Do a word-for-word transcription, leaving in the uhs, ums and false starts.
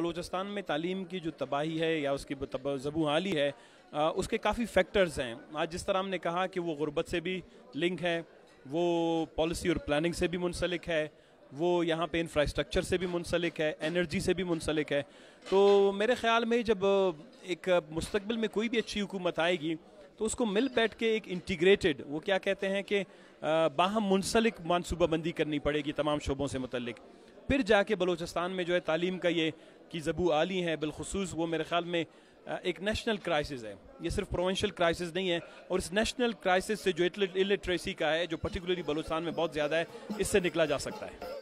बलूचिस्तान में तालीम की जो तबाही है या उसकी ज़बू हाली है, आ, उसके काफ़ी फैक्टर्स हैं। आज जिस तरह हमने कहा कि वो गुर्बत से भी लिंक है, वो पॉलिसी और प्लानिंग से भी मुंसलिक है, वो यहाँ पे इंफ्रास्ट्रक्चर से भी मुंसलिक है, एनर्जी से भी मुंसलिक है। तो मेरे ख़्याल में जब एक मुस्तकबिल में कोई भी अच्छी हुकूमत आएगी तो उसको मिल बैठ के एक इंटीग्रेटेड, वो क्या कहते हैं कि बाहम मुंसलिक मनसूबाबंदी करनी पड़ेगी तमाम शोबों से मुतल्लिक। फिर जाके बलूचिस्तान में जो है तालीम का ये की ज़बू आली है बिलखुसूस, वो मेरे ख्याल में एक नेशनल क्राइसिस है, ये सिर्फ प्रोविंशियल क्राइसिस नहीं है। और इस नेशनल क्राइसिस से जो इलिटरेसी का है, जो पर्टिकुलरली बलूचिस्तान में बहुत ज़्यादा है, इससे निकला जा सकता है।